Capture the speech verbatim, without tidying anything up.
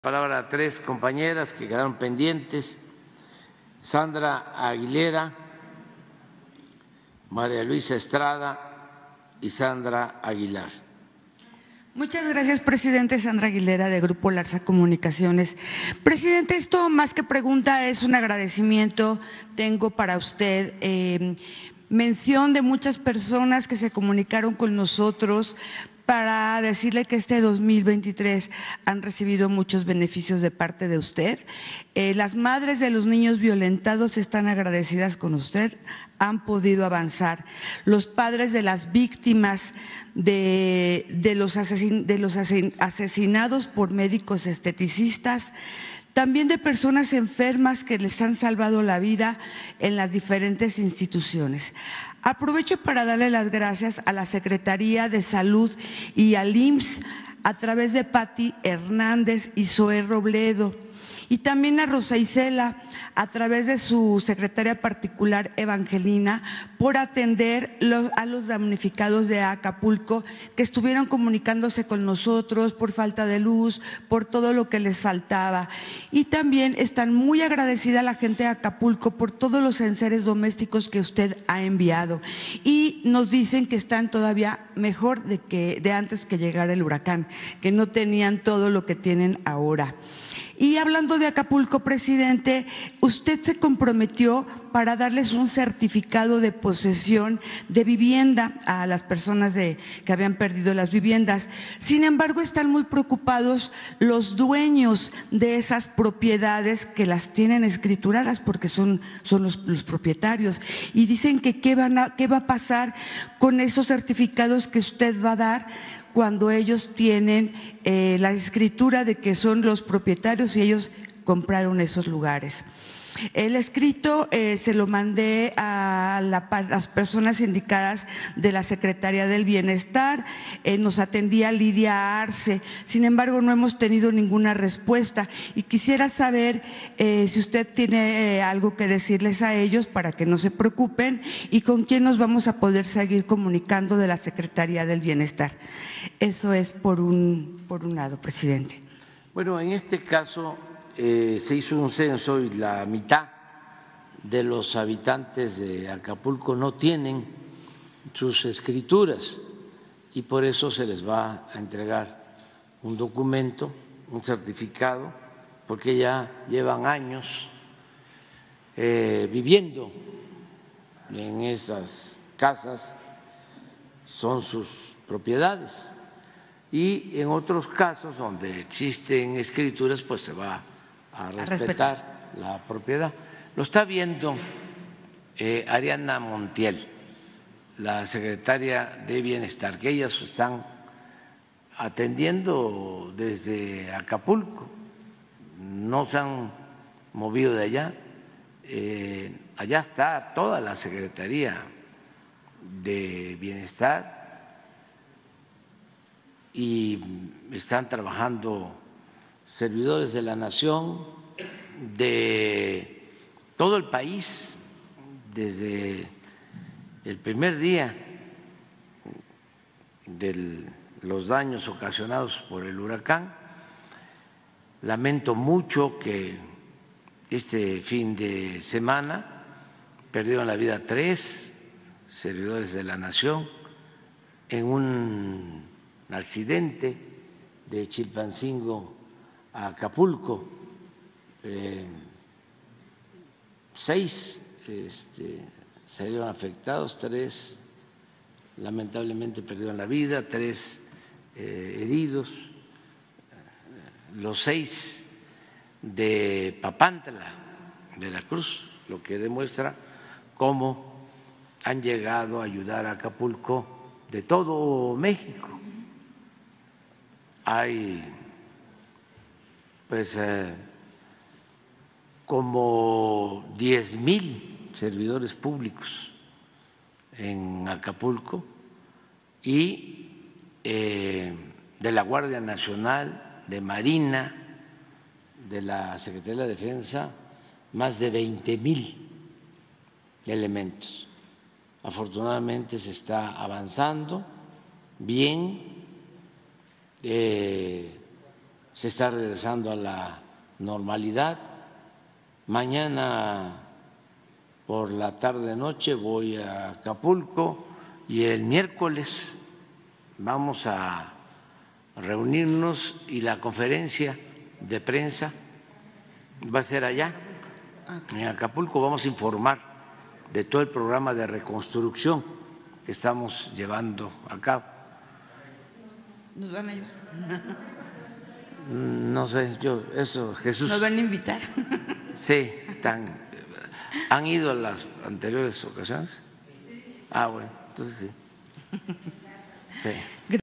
Palabra a tres compañeras que quedaron pendientes: Sandra Aguilera, María Luisa Estrada y Sandra Aguilar. Muchas gracias, presidente. Sandra Aguilera, de Grupo Larsa Comunicaciones. Presidente, esto más que pregunta es un agradecimiento. Tengo para usted eh, mención de muchas personas que se comunicaron con nosotros para decirle que este dos mil veintitrés han recibido muchos beneficios de parte de usted. Eh, las madres de los niños violentados están agradecidas con usted, han podido avanzar. Los padres de las víctimas de, de, los, asesin, de los asesinados por médicos esteticistas, también de personas enfermas que les han salvado la vida en las diferentes instituciones. Aprovecho para darle las gracias a la Secretaría de Salud y al I M S S a través de Pati Hernández y Zoé Robledo, y también a Rosa Isela a través de su secretaria particular Evangelina por atender los, a los damnificados de Acapulco que estuvieron comunicándose con nosotros por falta de luz, por todo lo que les faltaba. Y también están muy agradecida la gente de Acapulco por todos los enseres domésticos que usted ha enviado, y nos dicen que están todavía mejor de, que, de antes que llegara el huracán, que no tenían todo lo que tienen ahora. Y hablando de Acapulco, presidente, usted se comprometió para darles un certificado de posesión de vivienda a las personas de, que habían perdido las viviendas. Sin embargo, están muy preocupados los dueños de esas propiedades que las tienen escrituradas, porque son, son los, los propietarios, y dicen que qué, van a, qué va a pasar con esos certificados que usted va a dar cuando ellos tienen eh, la escritura de que son los propietarios y ellos compraron esos lugares. El escrito eh, se lo mandé a, la, a las personas indicadas de la Secretaría del Bienestar, eh, nos atendía Lidia Arce, sin embargo no hemos tenido ninguna respuesta, y quisiera saber eh, si usted tiene eh, algo que decirles a ellos para que no se preocupen, y con quién nos vamos a poder seguir comunicando de la Secretaría del Bienestar. Eso es por un, por un lado, presidente. Bueno, en este caso Eh, se hizo un censo y la mitad de los habitantes de Acapulco no tienen sus escrituras, y por eso se les va a entregar un documento, un certificado, porque ya llevan años eh, viviendo en esas casas, son sus propiedades, y en otros casos donde existen escrituras pues se va a respetar la propiedad. Lo está viendo eh, Ariana Montiel, la secretaria de Bienestar, que ellas están atendiendo desde Acapulco, no se han movido de allá. Eh, allá está toda la Secretaría de Bienestar y están trabajando servidores de la nación, de todo el país, desde el primer día de los daños ocasionados por el huracán. Lamento mucho que este fin de semana perdieron la vida tres servidores de la nación en un accidente de Chilpancingo a Acapulco. Eh, seis este, salieron afectados, tres lamentablemente perdieron la vida, tres eh, heridos, los seis de Papantla, Veracruz, lo que demuestra cómo han llegado a ayudar a Acapulco de todo México. Hay pues eh, como diez mil servidores públicos en Acapulco, y eh, de la Guardia Nacional, de Marina, de la Secretaría de Defensa, más de veinte mil elementos. Afortunadamente se está avanzando bien. Eh, se está regresando a la normalidad. Mañana por la tarde-noche voy a Acapulco y el miércoles vamos a reunirnos y la conferencia de prensa va a ser allá, en Acapulco. Vamos a informar de todo el programa de reconstrucción que estamos llevando a cabo. ¿Nos van a ayudar? No sé, yo, eso, Jesús. ¿Nos van a invitar? Sí, tan, ¿han ido a las anteriores ocasiones? Ah, bueno, entonces sí. Sí.